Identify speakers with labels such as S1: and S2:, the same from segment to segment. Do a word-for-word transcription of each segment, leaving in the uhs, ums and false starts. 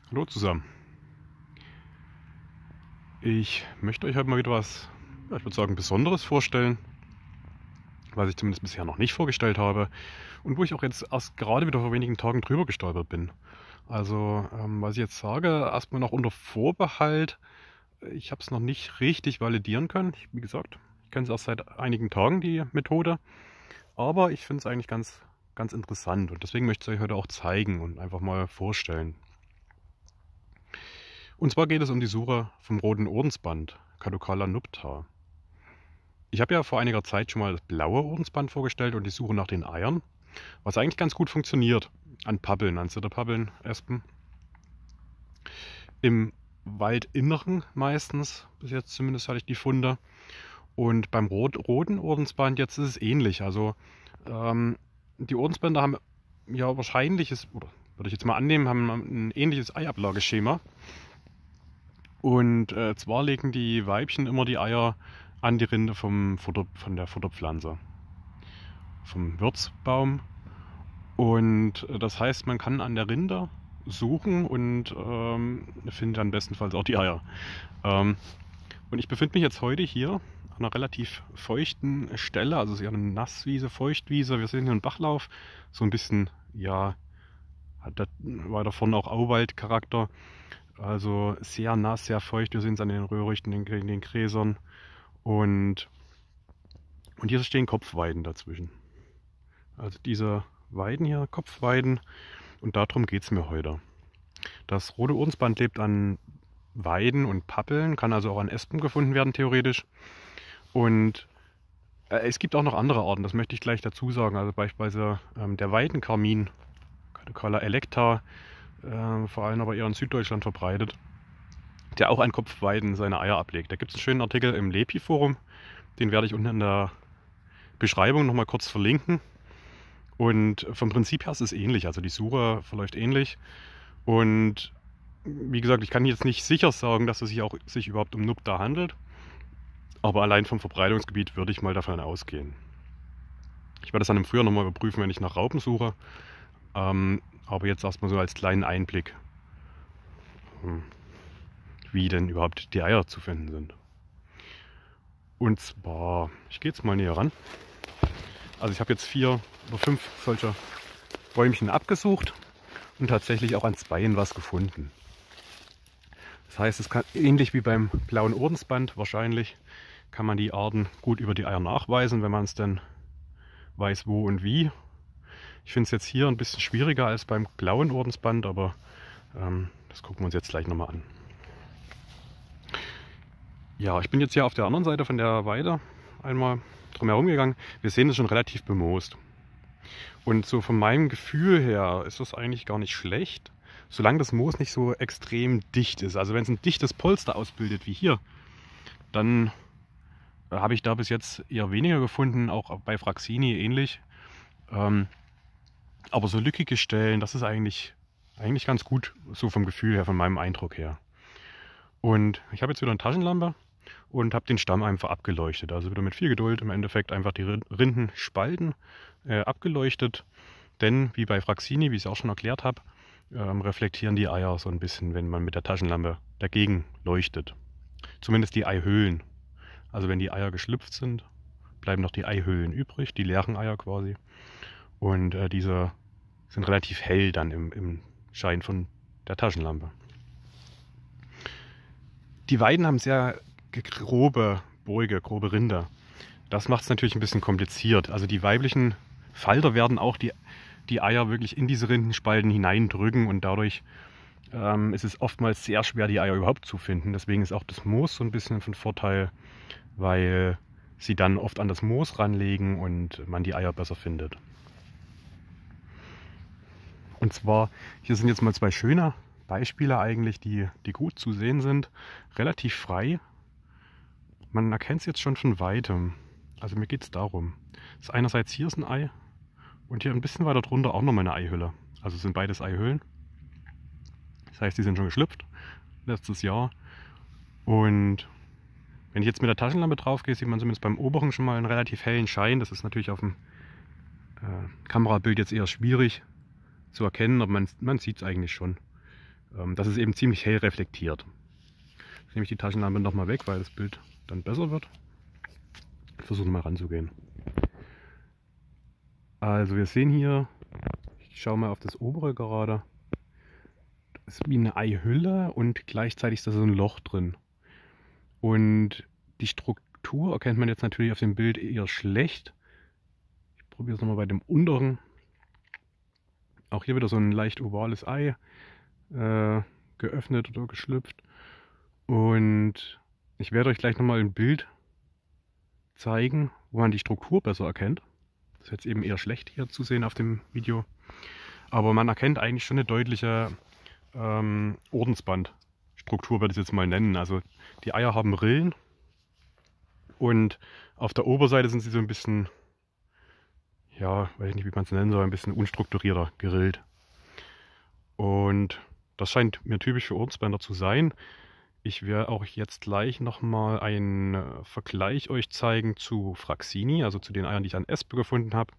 S1: Hallo zusammen. Ich möchte euch heute mal wieder was, ja, ich würde sagen, Besonderes vorstellen, was ich zumindest bisher noch nicht vorgestellt habe und wo ich auch jetzt erst gerade wieder vor wenigen Tagen drüber gestolpert bin. Also, ähm, was ich jetzt sage, erstmal noch unter Vorbehalt. Ich habe es noch nicht richtig validieren können. Ich, wie gesagt, ich kenne es erst seit einigen Tagen, die Methode. Aber ich finde es eigentlich ganz, ganz interessant und deswegen möchte ich es euch heute auch zeigen und einfach mal vorstellen. Und zwar geht es um die Suche vom roten Ordensband, Caducala nupta. Ich habe ja vor einiger Zeit schon mal das blaue Ordensband vorgestellt und die Suche nach den Eiern, was eigentlich ganz gut funktioniert an Pappeln, an Zitterpappeln, Espen. Im Waldinneren meistens, bis jetzt zumindest hatte ich die Funde. Und beim rot roten Ordensband jetzt ist es ähnlich. Also ähm, die Ordensbänder haben ja wahrscheinliches, oder würde ich jetzt mal annehmen, haben ein ähnliches Eiablageschema. Und äh, zwar legen die Weibchen immer die Eier an die Rinde vom Futter, von der Futterpflanze, vom Wirtsbaum. Und äh, das heißt, man kann an der Rinde suchen und ähm, findet dann bestenfalls auch die Eier. Ähm, und ich befinde mich jetzt heute hier an einer relativ feuchten Stelle, also es ist ja eine Nasswiese, Feuchtwiese. Wir sehen hier einen Bachlauf, so ein bisschen, ja, hat das weiter vorne auch Auwaldcharakter. Also sehr nass, sehr feucht. Wir sehen es an den Röhrichten, den, den Gräsern. Und, und hier stehen Kopfweiden dazwischen. Also diese Weiden hier, Kopfweiden. Und darum geht es mir heute. Das rote Ordensband lebt an Weiden und Pappeln, kann also auch an Espen gefunden werden, theoretisch. Und äh, es gibt auch noch andere Arten, das möchte ich gleich dazu sagen. Also beispielsweise ähm, der Weidenkarmin, Caducala electa, äh, vor allem aber eher in Süddeutschland verbreitet, der auch an Kopfweiden seine Eier ablegt. Da gibt es einen schönen Artikel im Lepi-Forum, den werde ich unten in der Beschreibung nochmal kurz verlinken. Und vom Prinzip her ist es ähnlich, also die Suche verläuft ähnlich. Und wie gesagt, ich kann jetzt nicht sicher sagen, dass es sich auch sich überhaupt um Nupta handelt, aber allein vom Verbreitungsgebiet würde ich mal davon ausgehen. Ich werde das dann im Frühjahr nochmal überprüfen, wenn ich nach Raupen suche. Ähm, aber jetzt erstmal so als kleinen Einblick, wie denn überhaupt die Eier zu finden sind. Und zwar, ich gehe jetzt mal näher ran. Also ich habe jetzt vier oder fünf solcher Bäumchen abgesucht und tatsächlich auch an zweien was gefunden. Das heißt, es kann ähnlich wie beim blauen Ordensband wahrscheinlich, kann man die Arten gut über die Eier nachweisen, wenn man es dann weiß, wo und wie. Ich finde es jetzt hier ein bisschen schwieriger als beim blauen Ordensband, aber ähm, das gucken wir uns jetzt gleich nochmal an. Ja, ich bin jetzt hier auf der anderen Seite von der Weide einmal drum herum gegangen. Wir sehen es schon relativ bemoost. Und so von meinem Gefühl her ist das eigentlich gar nicht schlecht, solange das Moos nicht so extrem dicht ist. Also wenn es ein dichtes Polster ausbildet wie hier, dann habe ich da bis jetzt eher weniger gefunden, auch bei Fraxini ähnlich. Ähm, aber so lückige Stellen, das ist eigentlich, eigentlich ganz gut, so vom Gefühl her, von meinem Eindruck her. Und ich habe jetzt wieder eine Taschenlampe und habe den Stamm einfach abgeleuchtet. Also wieder mit viel Geduld im Endeffekt einfach die Rindenspalten äh, abgeleuchtet. Denn wie bei Fraxini, wie ich es auch schon erklärt habe, ähm, reflektieren die Eier so ein bisschen, wenn man mit der Taschenlampe dagegen leuchtet. Zumindest die Eihüllen. Also wenn die Eier geschlüpft sind, bleiben noch die Eihüllen übrig, die leeren Eier quasi. Und äh, diese sind relativ hell dann im, im Schein von der Taschenlampe. Die Weiden haben sehr grobe Beuge, grobe Rinder. Das macht es natürlich ein bisschen kompliziert. Also die weiblichen Falter werden auch die, die Eier wirklich in diese Rindenspalten hineindrücken und dadurch ähm, ist es oftmals sehr schwer, die Eier überhaupt zu finden. Deswegen ist auch das Moos so ein bisschen von Vorteil, weil sie dann oft an das Moos ranlegen und man die Eier besser findet. Und zwar, hier sind jetzt mal zwei schöne Beispiele eigentlich, die, die gut zu sehen sind. Relativ frei. Man erkennt es jetzt schon von weitem. Also mir geht es darum. Das ist einerseits hier ist ein Ei und hier ein bisschen weiter drunter auch nochmal eine Eihülle. Also es sind beides Eihüllen. Das heißt, die sind schon geschlüpft letztes Jahr. Und wenn ich jetzt mit der Taschenlampe drauf gehe, sieht man zumindest beim oberen schon mal einen relativ hellen Schein. Das ist natürlich auf dem äh, Kamerabild jetzt eher schwierig zu erkennen, aber man, man sieht es eigentlich schon. ähm, dass es eben ziemlich hell reflektiert. Jetzt nehme ich die Taschenlampe nochmal weg, weil das Bild dann besser wird. Ich versuche mal ranzugehen. Also wir sehen hier, ich schaue mal auf das obere gerade, das ist wie eine Eihülle und gleichzeitig ist da so ein Loch drin. Und die Struktur erkennt man jetzt natürlich auf dem Bild eher schlecht. Ich probiere es nochmal bei dem unteren. Auch hier wieder so ein leicht ovales Ei, äh, geöffnet oder geschlüpft. Und ich werde euch gleich nochmal ein Bild zeigen, wo man die Struktur besser erkennt. Das ist jetzt eben eher schlecht hier zu sehen auf dem Video. Aber man erkennt eigentlich schon eine deutliche ähm, Ordensbandstruktur, würde ich es jetzt mal nennen. Also die Eier haben Rillen und auf der Oberseite sind sie so ein bisschen, ja, weiß ich nicht, wie man es nennen soll, ein bisschen unstrukturierter gerillt. Und das scheint mir typisch für Ordensbänder zu sein. Ich werde auch jetzt gleich nochmal einen Vergleich euch zeigen zu Fraxini, also zu den Eiern, die ich an Espe gefunden habe.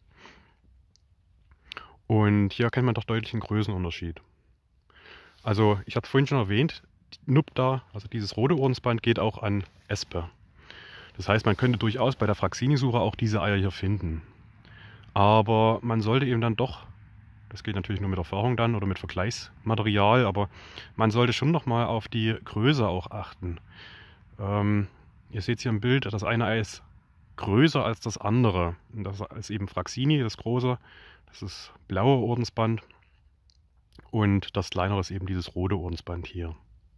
S1: Und hier erkennt man doch deutlich einen Größenunterschied. Also ich hatte vorhin schon erwähnt, Nupta, also dieses rote Ordensband, geht auch an Espe. Das heißt, man könnte durchaus bei der Fraxini-Suche auch diese Eier hier finden. Aber man sollte eben dann doch, das geht natürlich nur mit Erfahrung dann oder mit Vergleichsmaterial, aber man sollte schon nochmal auf die Größe auch achten. Ähm, ihr seht hier im Bild, das eine Ei ist größer als das andere. Und das ist eben Fraxini, das große, das ist blaue Ordensband. Und das kleinere ist eben dieses rote Ordensband hier.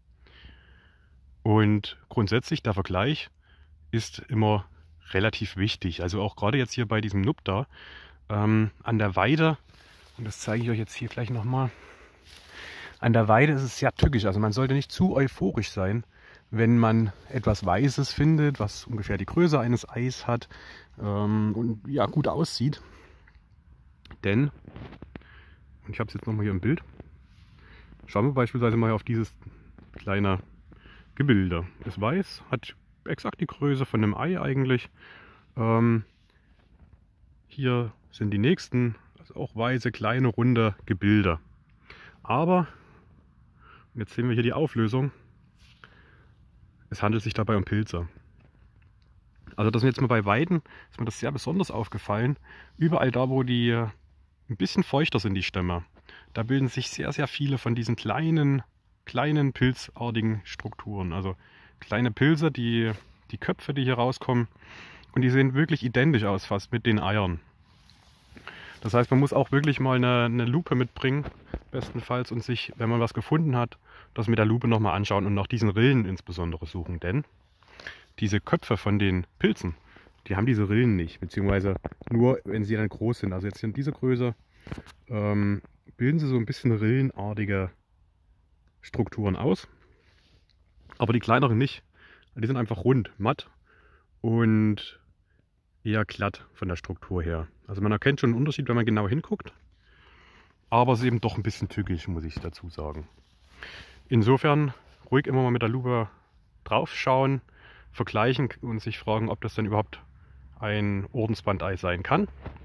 S1: Und grundsätzlich der Vergleich ist immer relativ wichtig. Also auch gerade jetzt hier bei diesem Nupta ähm, an der Weide, und das zeige ich euch jetzt hier gleich nochmal. An der Weide ist es sehr tückisch. Also man sollte nicht zu euphorisch sein, wenn man etwas Weißes findet, was ungefähr die Größe eines Eis hat ähm, und ja gut aussieht. Denn, und ich habe es jetzt nochmal hier im Bild, schauen wir beispielsweise mal auf dieses kleine Gebilde. Es weiß, hat exakt die Größe von einem Ei eigentlich. Ähm, hier sind die nächsten, also auch weiße, kleine, runde Gebilde. Aber, jetzt sehen wir hier die Auflösung, es handelt sich dabei um Pilze. Also das ist jetzt mal bei Weiden, ist mir das sehr besonders aufgefallen. Überall da, wo die ein bisschen feuchter sind, die Stämme, da bilden sich sehr, sehr viele von diesen kleinen, kleinen pilzartigen Strukturen. Also kleine Pilze, die, die Köpfe, die hier rauskommen, und die sehen wirklich identisch aus fast mit den Eiern. Das heißt, man muss auch wirklich mal eine, eine Lupe mitbringen, bestenfalls, und sich, wenn man was gefunden hat, das mit der Lupe nochmal anschauen und nach diesen Rillen insbesondere suchen. Denn diese Köpfe von den Pilzen, die haben diese Rillen nicht, beziehungsweise nur, wenn sie dann groß sind. Also jetzt in dieser Größe ähm, bilden sie so ein bisschen rillenartige Strukturen aus, aber die kleineren nicht. Die sind einfach rund, matt und eher glatt von der Struktur her. Also man erkennt schon einen Unterschied, wenn man genau hinguckt, aber es ist eben doch ein bisschen tückisch, muss ich dazu sagen. Insofern ruhig immer mal mit der Lupe drauf schauen, vergleichen und sich fragen, ob das dann überhaupt ein Ordensbandei sein kann.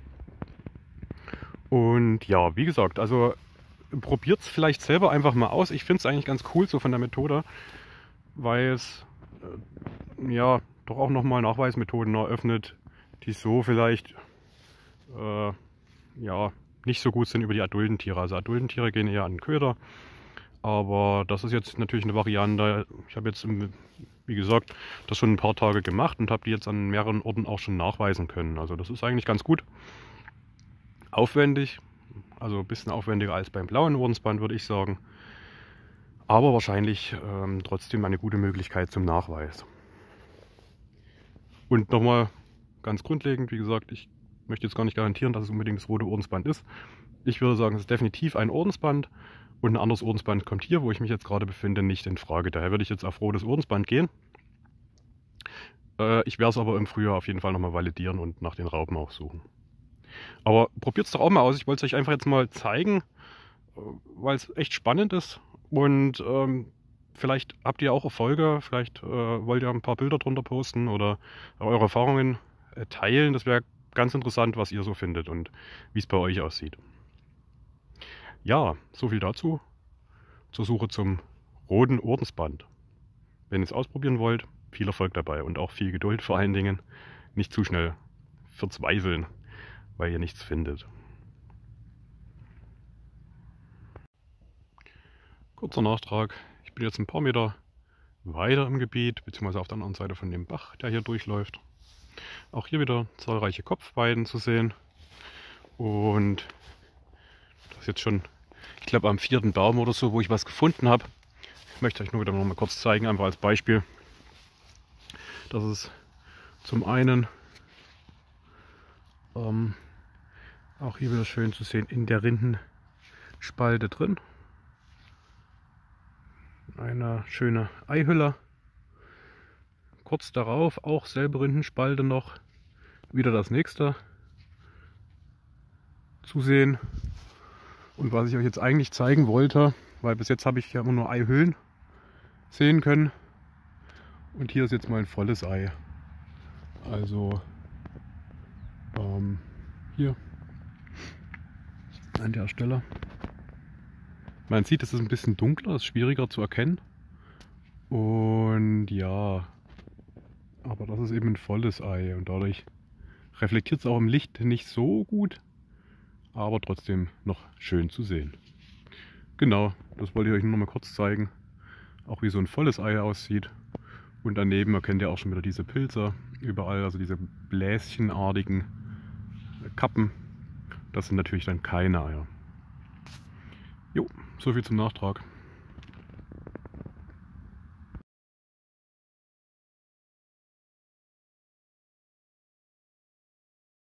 S1: Und ja, wie gesagt, also probiert es vielleicht selber einfach mal aus. Ich finde es eigentlich ganz cool so von der Methode, weil es äh, ja doch auch nochmal Nachweismethoden eröffnet, die so vielleicht äh, ja nicht so gut sind über die adulten Tiere. Also adulten Tiere gehen eher an den Köder, aber das ist jetzt natürlich eine Variante. Ich habe jetzt, wie gesagt, das schon ein paar Tage gemacht und habe die jetzt an mehreren Orten auch schon nachweisen können. Also das ist eigentlich ganz gut. Aufwendig, also ein bisschen aufwendiger als beim blauen Ordensband, würde ich sagen. Aber wahrscheinlich ähm, trotzdem eine gute Möglichkeit zum Nachweis. Und nochmal ganz grundlegend, wie gesagt, ich möchte jetzt gar nicht garantieren, dass es unbedingt das rote Ordensband ist. Ich würde sagen, es ist definitiv ein Ordensband und ein anderes Ordensband kommt hier, wo ich mich jetzt gerade befinde, nicht in Frage. Daher würde ich jetzt auf rotes Ordensband gehen. Äh, ich werde es aber im Frühjahr auf jeden Fall nochmal validieren und nach den Raupen auch suchen. Aber probiert es doch auch mal aus. Ich wollte es euch einfach jetzt mal zeigen, weil es echt spannend ist. Und ähm, vielleicht habt ihr auch Erfolge, vielleicht äh, wollt ihr ein paar Bilder drunter posten oder eure Erfahrungen äh, teilen. Das wäre ganz interessant, was ihr so findet und wie es bei euch aussieht. Ja, so viel dazu. zur Suche zum roten Ordensband. Wenn ihr es ausprobieren wollt, viel Erfolg dabei und auch viel Geduld vor allen Dingen. Nicht zu schnell verzweifeln, weil ihr nichts findet. Kurzer Nachtrag, ich bin jetzt ein paar Meter weiter im Gebiet, beziehungsweise auf der anderen Seite von dem Bach, der hier durchläuft. Auch hier wieder zahlreiche Kopfweiden zu sehen. Und das ist jetzt schon, ich glaube, am vierten Baum oder so, wo ich was gefunden habe. Ich möchte euch nur wieder noch mal kurz zeigen, einfach als Beispiel. Das ist zum einen ähm, auch hier wieder schön zu sehen in der Rindenspalte drin. Eine schöne Eihülle. Kurz darauf auch selbe Rindenspalte noch. Wieder das nächste zu sehen. Und was ich euch jetzt eigentlich zeigen wollte, weil bis jetzt habe ich ja immer nur Eihüllen sehen können. Und hier ist jetzt mal ein volles Ei. Also ähm, hier an der Stelle. Man sieht, es ist ein bisschen dunkler, ist schwieriger zu erkennen. Und ja, aber das ist eben ein volles Ei und dadurch reflektiert es auch im Licht nicht so gut, aber trotzdem noch schön zu sehen. Genau, das wollte ich euch nur noch mal kurz zeigen. Auch wie so ein volles Ei aussieht. Und daneben erkennt ihr auch schon wieder diese Pilze überall, also diese bläschenartigen Kappen. Das sind natürlich dann keine Eier. Jo, so viel zum Nachtrag.